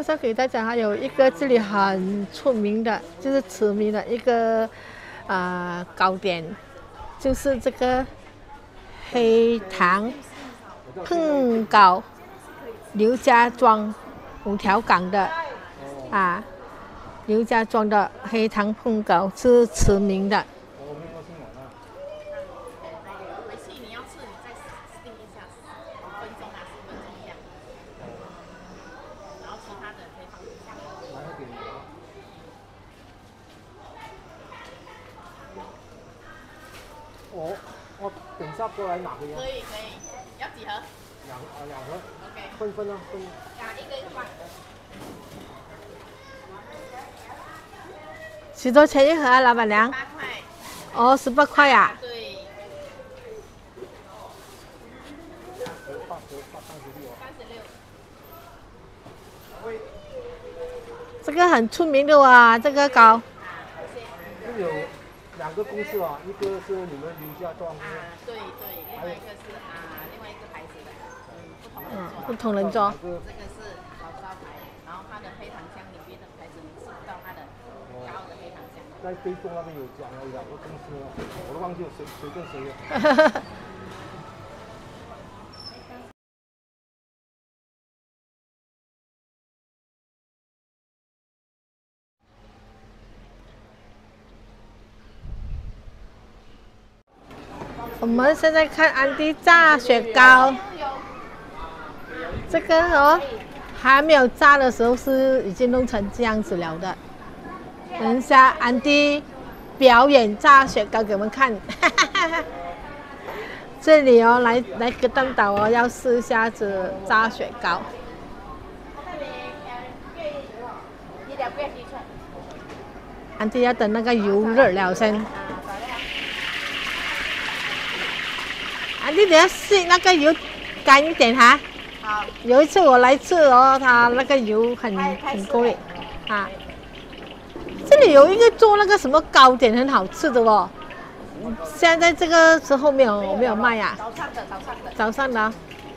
绍给大家，还有一个这里很出名的，就是驰名的一个糕点，就是这个黑糖碰糕，刘家庄5条港的刘家庄的黑糖碰糕是驰名的。 我等下过来拿回来。 可以，要几盒 ？2盒。 OK。 分啊，分。 一个1块。 许多钱一盒啊，老板娘？18 块。 哦，18块呀。 对。 36。 这个很出名的哇，这个糕。 这有2个公司啊，一个是你们刘家庄。 对，另外一个是另外一个牌子的， 不同人做。 这个是老招牌，然后它的黑糖香里面的牌子你吃不到它的高的黑糖香。 在北中那边有讲了2个公司，我都忘记了谁跟谁了。 我们现在看安迪炸雪糕，这个还没有炸的时候是已经弄成这样子了的。等一下安迪表演炸雪糕给我们看。这里来个蛋岛要试一下子炸雪糕。安迪要等那个油热了先。安迪，等下试那个油干一点哈。 好。 有一次我来吃它那个油很够力这里有一个做那个什么糕点很好吃的哦，现在这个时候没有卖呀。早上的。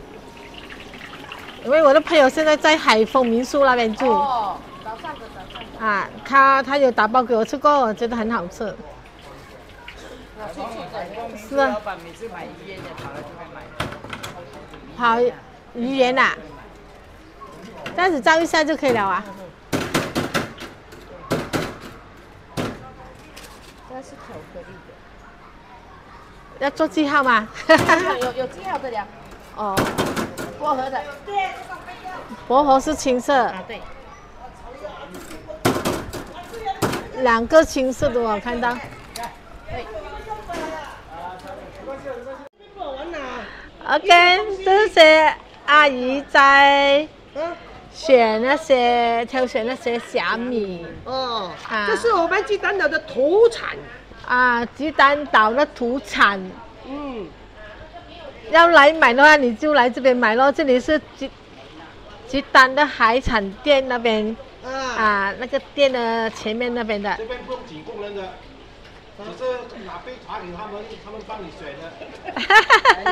因为我的朋友现在在海丰民宿那边住。 哦，早上的。 他有打包给我吃过，我觉得很好吃。是啊。 老板每次买鱼圆的跑来这边买。 跑鱼圆呐，这样子照一下就可以了啊。 这是巧克力的。 要做记号吗？ 有记号的了。 哦。 薄荷的。 薄荷是青色。 对。 2个青色的我看到。OK， 这些阿姨在挑选那些虾米。 哦，这是我们鸡蛋岛的土产。 鸡蛋岛的土产。要来买的话，你就来这边买咯。这里是鸡蛋的海产店那边。那个店的前面那边的。 这边不用请工人的。只是拿杯茶给他们帮你选的。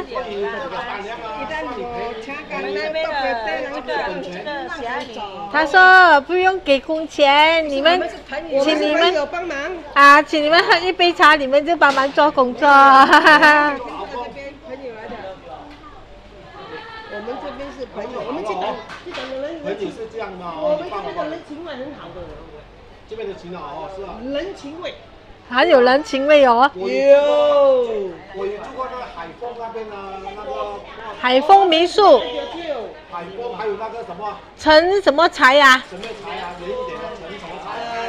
他说不用给工钱，你们请你们请你们喝一杯茶，你们就帮忙做工作。 我们这边是朋友，我们这边的人朋友是这样的我们这边的人情味很好的。 这边的情好是啊。 人情味。 还有人情味哦。 有。 我有住过那个海丰那边的那个。 海丰民宿。 海丰还有那个什么？ 陈什么财呀？ 什么财呀？远一点的陈什么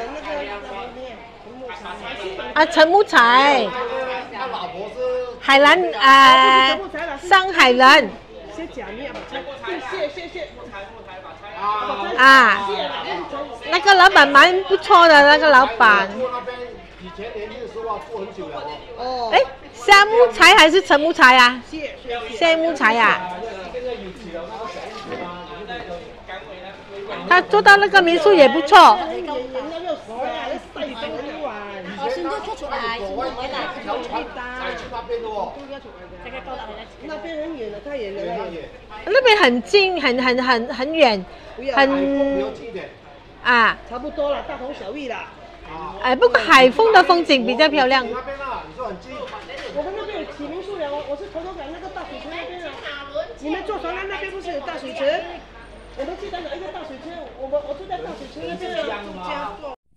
财？ 陈木财。 他老婆是。 海南上海人。 谢。 那个老板蛮不错的，那个老板。 以前年轻的时候做很久了哦。 夏木材还是陈木材呀？谢木材呀。他做到那个民宿也不错。 新都做出来，新都条船载去那边的哦。 那边很远的，太远了。 那边很近，很远， 不要近一点。 啊。 差不多了，大同小异啦。 哎，不过海丰的风景比较漂亮。 那边啊，你说很近。 我们那边有启明树了，我是头头港那个大水池那边啊。你们坐船那边不是有大水池？我们记得有一个大水池，我住在大水池那边啊。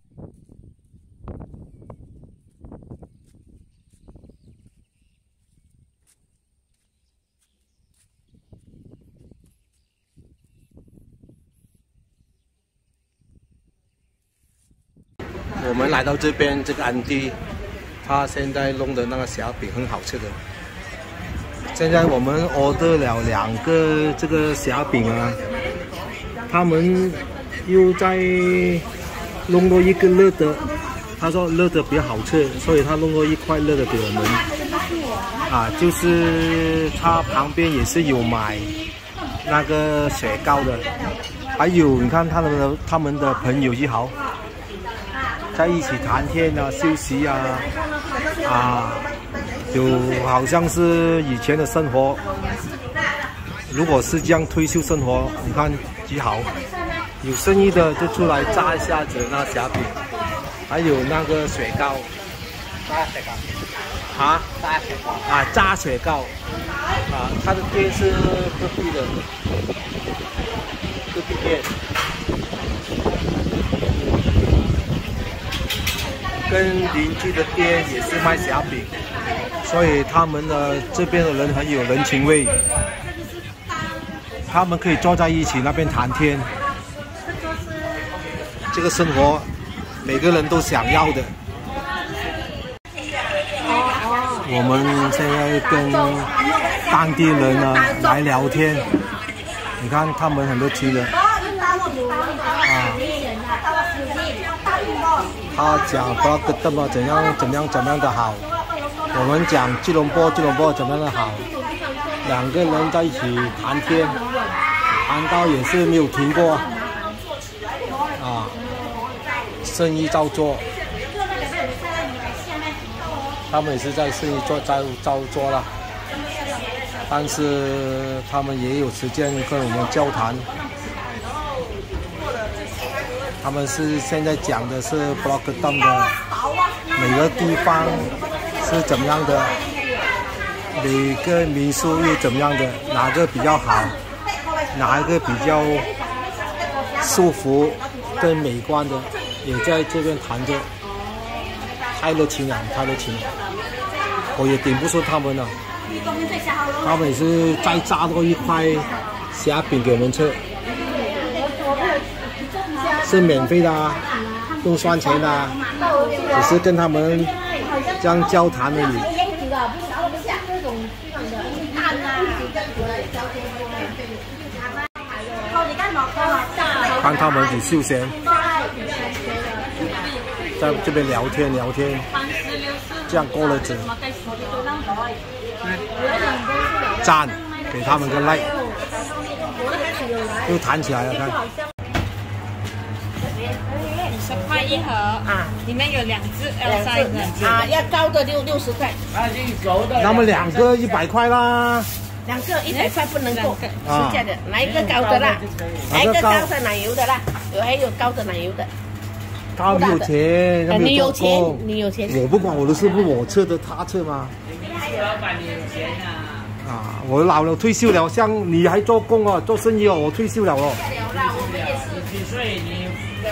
我们来到这边，这个安迪，他现在弄的那个小饼很好吃的。现在我们 order 了2个这个小饼啊，他们又在弄多一个热的，他说热的比较好吃，所以他弄多一块热的给我们。啊，就是他旁边也是有买那个雪糕的，还有你看他们的朋友也好。在一起谈天啊，休息啊，就好像是以前的生活。如果是这样退休生活，你看几好。有生意的就出来炸一下子那小饼，还有那个雪糕，炸雪糕，他的店是隔壁的，隔壁店。跟邻居的店也是卖小饼，所以他们的这边的人很有人情味。他们可以坐在一起那边谈天，这个生活每个人都想要的。我们现在跟当地人呢来聊天，你看他们很多情人他讲布拉格登啊怎样的好，我们讲吉隆坡怎么样的好，两个人在一起谈天，谈到也是没有停过生意照做，他们也是在生意照做了，但是他们也有时间跟我们交谈。他们是现在讲的是 Block Dome 的每个地方是怎么样的，每个民宿又怎么样的，哪个比较好，哪一个比较舒服跟美观的，也在这边谈着，太热情了，太热情了，我也顶不住他们了，他们也是再炸多一块虾饼给我们吃。是免费的不算钱的只是跟他们这样交谈而已。看他们很休闲，在这边聊天，这样过日子。赞，给他们个 like， 又弹起来了，看。 50块一盒里面有2只 L size 要高的就60块。 那么2个100块啦。 2个100块不能够，实价的，哪一个高的啦？哪一个高的奶油的啦？还有高的奶油的。 高没有钱， 你有钱，你有钱。 我不管我的事，不我吃的，他吃吗？ 老板你有钱啊！ 我老了，退休了，像你还做工哦，做生意哦，我退休了哦。 几岁？你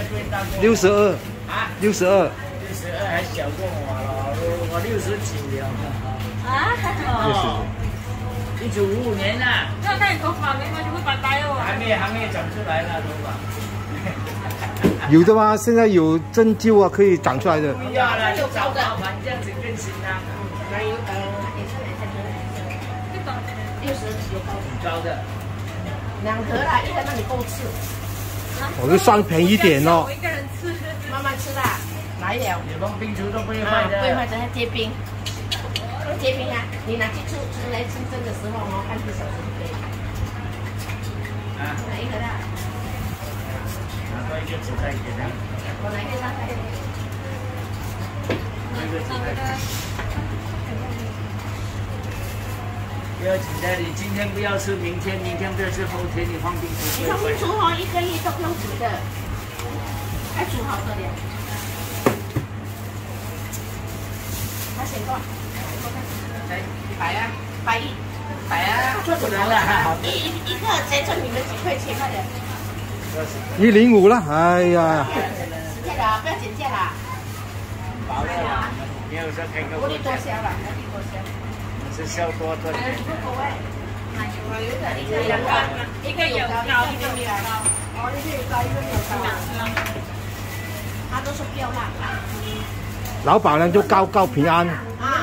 62。62 还小过我了，我69了。1955年呐。 要看你头发没吗？就会白白哦。 还没长出来了头发。 有的吗？现在有针灸啊，可以长出来的。 不要了，就找麻烦，这样子更行啊。很高的。 2盒啦，一个那里够吃。 我就算便宜点哦。 我一个人吃， 慢慢吃啦，来了。 有帮冰厨都不会卖的。 不会卖的，结冰。结冰啊，你拿去出来清蒸的时候哦，半个小时就可以。哪一个啦？ 拿多一个紫菜给他。 我拿一个大菜。 一个紫菜。 不要紧的，你今天不要吃，明天不要吃，后天你放冰橱。 你放冰橱哦，1个月都不用煮的，还煮好的了。他写过，来100啊，100啊，做不能了，一个才赚你们几块钱，快点。 105了，哎呀。 10件了，不要减价啦。 保了，你有时候开个。 我的多销了，我的多销。 是销多赚钱。 一个有高，一个没有高。 哦，一个有高，一个没有高。它都是漂亮。 老板娘就告平安。 啊。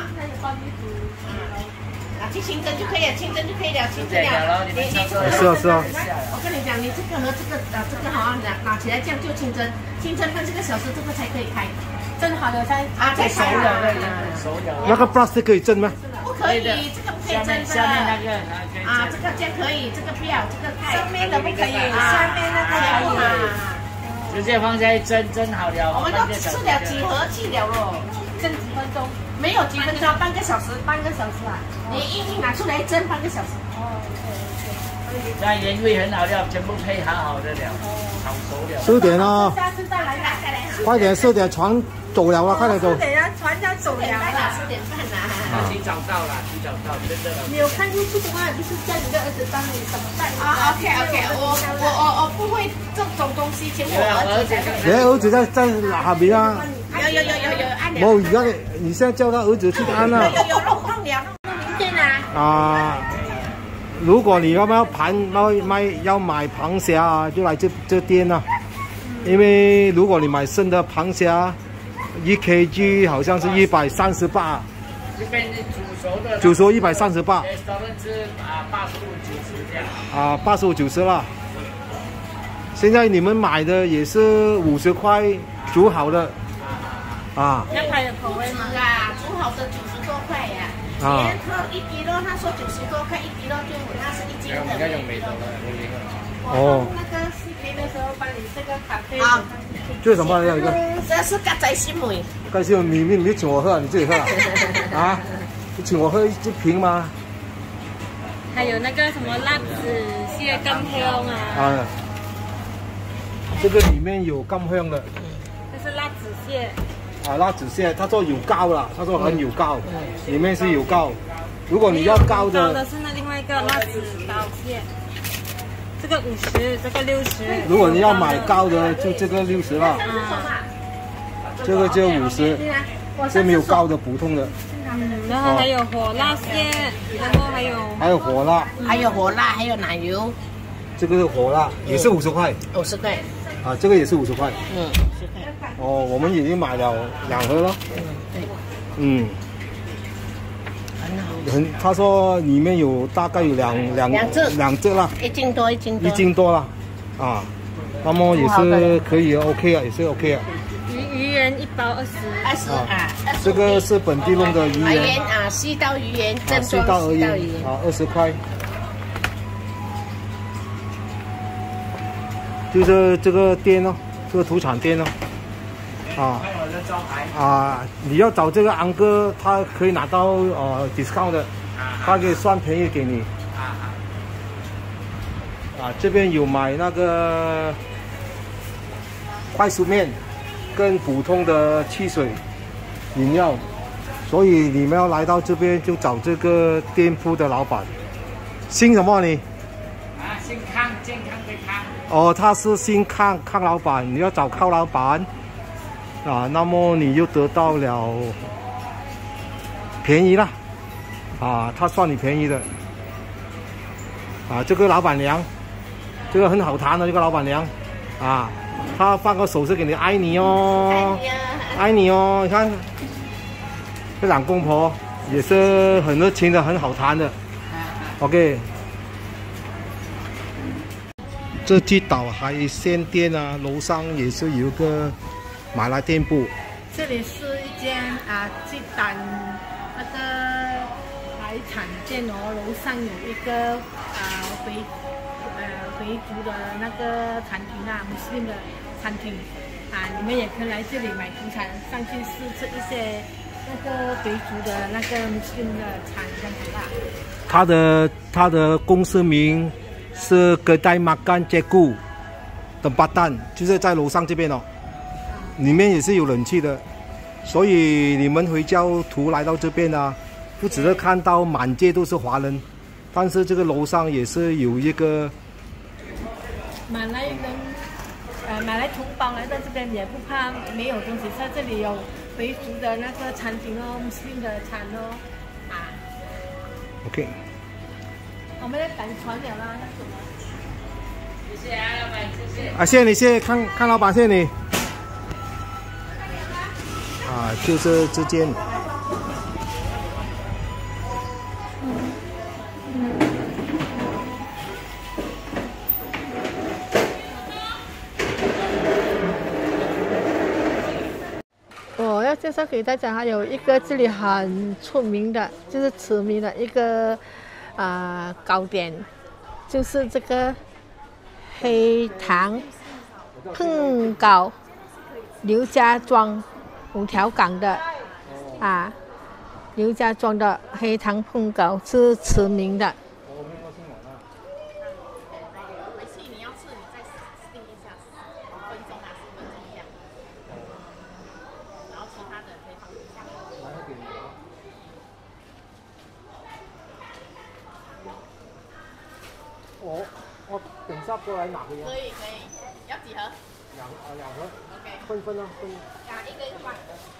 去清真就可以了，清真就可以了，清真了。 是啊。 我跟你讲，你这个和这个好拿起来这样就清真，清真半这个小时这个才可以开，蒸好了才开了。 那个 plastic 可以蒸吗？ 不可以，这个不可以蒸的。 下面那个啊，这个这样可以，这个不要，这个太上面的不可以，下面那个可以。 直接放在蒸好了。 我们都吃了几盒去了咯， 蒸几分钟？ 没有几分钟，半个小时啊！你一拿出来蒸半个小时。哦，对。 那原味很好料，全部配好的了，炒熟了。 4点哦。 下次再来快点，4点船走了啊，快点走。 4点船要走了。 4点半啦。 提早到，真的。 你有看 YouTube 吗？就是叫你的儿子帮你什么带？啊 ，OK， 我不会这种东西，请我儿子。 你儿子在哪边啊？ 有按了。 我而家你现在叫他儿子去按啊。 有弄了，明天啊。 啊，如果你要买螃蟹啊，就来这店啊。因为如果你买生的螃蟹，1 kg 好像是138。 这边煮熟的。 煮熟138。 3分之85、90这样。 啊，85、90了。现在你们买的也是50块煮好的。啊， 那它有口味吗？ 煮好的90多块呀。连他1kg，他说90多块1 kg，就那是1斤的。 应该用美团的， 哦。 那个视频的时候帮你这个咖啡。 啊， 这是什么呀？一个？ 这是咖仔心梅。 咖仔心梅，你请我喝，你自己喝啊？啊？你请我喝1瓶吗？ 还有那个什么辣子蟹干香啊。 啊。这个里面有干香的。 这是辣子蟹。 啊，辣子蟹，他说有膏了，他说很有膏，里面是有膏。如果你要膏的， 是那另外一个辣子刀蟹，这个50，这个60。 如果你要买膏的，就这个60了。这个就50，这没有膏的，普通的。 然后还有火辣蟹，然后还有火辣， 还有奶油。 这个是火辣，也是50块。 50块。 啊，这个也是50块。 50块。 哦，我们已经买了2盒了。 对。 嗯。他说里面有大概有两只了。 1斤多。1 斤多了，啊，那么也是可以 OK 啊，也是 OK 啊。 鱼圆1包20 啊。 这个是本地弄的鱼圆啊，西刀鱼圆， 西刀鱼圆啊，20块。就是这个店哦，这个土产店哦，你要找这个安哥，他可以拿到discount 的，他可以算便宜给你。这边有买那个快速面跟普通的汽水饮料，所以你们要来到这边就找这个店铺的老板。姓什么你？ 姓康，健康的康。 哦，他是姓康老板，你要找康老板那么你就得到了便宜了他算你便宜的这个老板娘，这个很好谈的这个老板娘她放个手势给你，爱你哦，爱你哦，你看这两公婆也是很热情的，很好谈的。OK。这鸡岛海鲜店楼上也是有一个马来店铺。 这里是一间鸡蛋那个海产店哦，楼上有一个回族的那个餐厅穆斯林的餐厅你们也可以来这里买土产，上去试吃一些那个回族的那个穆斯林的餐这样子他的公司名是Kedai Makan Cikgu Tempatan，就是在楼上这边哦，里面也是有冷气的，所以你们回教徒来到这边啊，不只是看到满街都是华人，但是这个楼上也是有一个马来人，马来同胞来到这边也不怕没有东西，在这里有回族的那个餐厅哦，穆斯林的餐哦，啊。 OK。 我们要赶船了啦。 谢谢啊，老板，谢谢。 啊，谢谢你，谢谢看老板，谢谢你。啊，就是这间。 我要介绍给大家，还有一个这里很出名的，就是驰名的一个糕点，就是这个黑糖碰糕，刘家庄5条港的刘家庄的黑糖碰糕是驰名的。 我等下过来拿回来。 可以，要几盒 ？2盒。 OK。 分啊，分。 一个吧。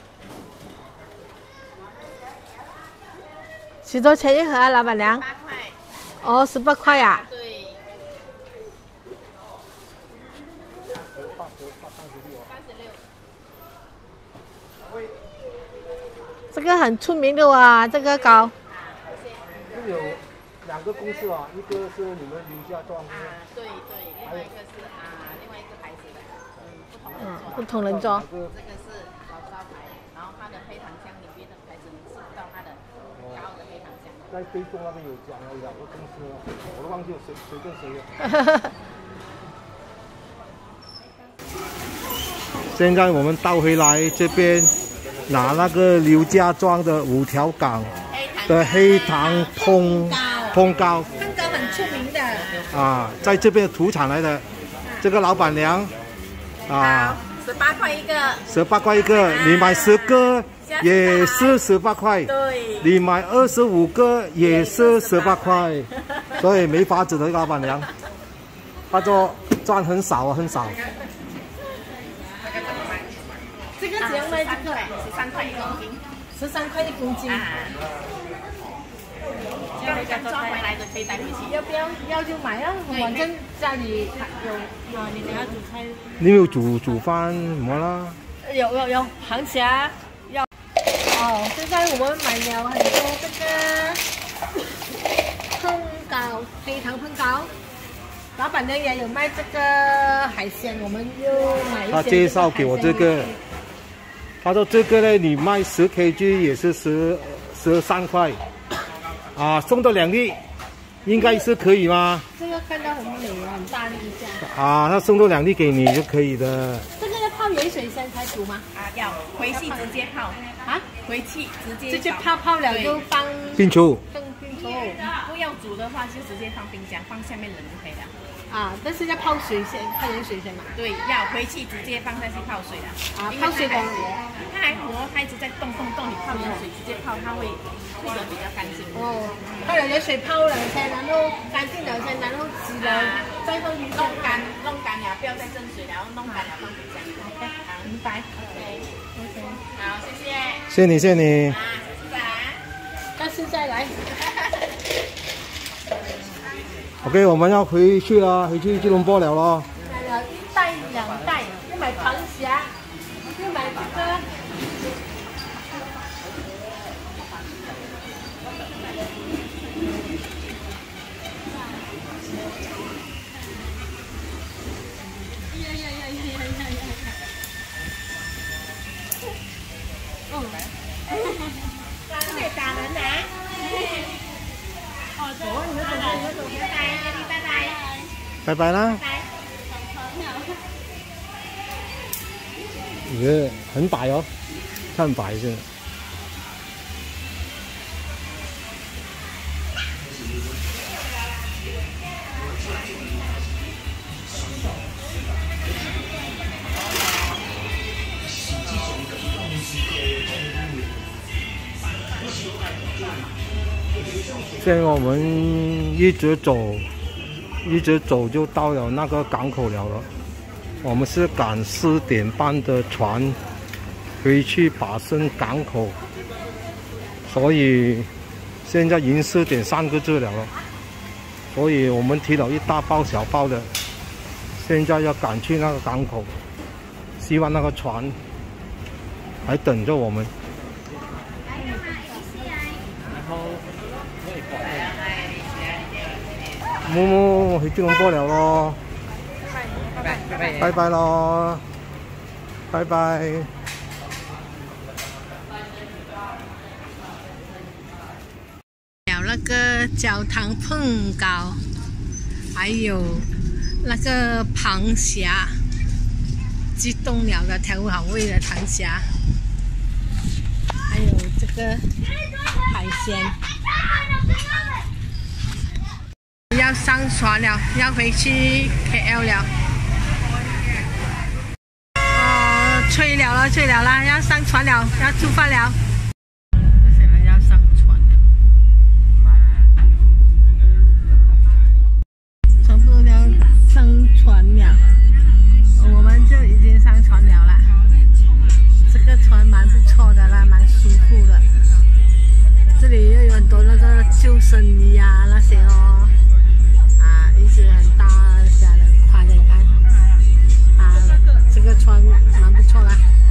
许多钱一盒啊，老板娘？18 块。 哦，18块呀。 对。36。 这个很出名的哇，这个糕。 是有2个公司啊，一个是你们刘家庄。 对，另外一个是另外一个牌子的， 不同人做。 这个是老招牌，然后它的黑糖香里面的牌子你吃不到它的高的黑糖香。 在非洲那边有讲了2个公司，我都忘记谁跟谁了。现在我们倒回来这边，拿那个刘家庄的5条港的黑糖碰糕很出名的在这边的土产来的。这个老板娘 18块一个 ，18块一个，你买10个也是18块， 对， 你买25个也是18块，所以没法子的老板娘，她说赚很少很少。 这个只要卖这个 13块1公斤 ，13块1公斤。 抓回来的可以带回去， 要不要就买啊？反正家里有你等下煮菜。 你有煮饭么啦？ 有螃蟹要。现在我们买了很多这个碰糕，黑糖碰糕。老板娘也有卖这个海鲜，我们又买一些。 他介绍给我这个，他说这个呢，你卖10 kg 也是13块。送到2粒，应该是可以吗？ 这个看到很美，很大力一下。 他送到2粒给你就可以的。 这个要泡盐水先才煮吗？ 要回去直接泡回去直接泡了就放冰球。 冰球。 不要煮的话就直接放冰箱，放下面冷就可以了。 但是要泡水先，泡盐水先嘛。 对，要回去直接放下去泡水的。 泡水的。 它还活，它一直在动，你泡盐水直接泡，它会得比较干净。 泡了盐水泡2天，然后干净2天，然后洗了再放冰箱。 弄干了，不要再蒸水，然后弄干了放冰箱。OK， 明白。 OK， 好，谢谢。 谢谢你。 下次再来。 OK， 我们要回去了，回去吉隆坡了咯。 买了1袋2袋，又买螃蟹，又买这个。这个打人啊！ 拜拜啦！很白哦，看白是。 现在我们一直走就到了那个港口了。我们是赶4点半的船回去巴生港口，所以现在已经4点3个字了。所以我们提了一大包小包的，现在要赶去那个港口，希望那个船还等着我们。木木去吉隆坡了咯，拜拜咯，拜拜。 那个焦糖碰糕，还有那个螃蟹，激动了的调好味的螃蟹，还有这个海鲜。要上船了，要回去 KL 了。哦，吹了了，要上船了，要出发了。现在要上船了，差不多要上船了，我们就已经上船了啦。这个船蛮不错的啦，蛮舒服的。这里又有很多那个救生衣啊那些哦。一直很大下的，夸着你看，这个船蛮不错啦。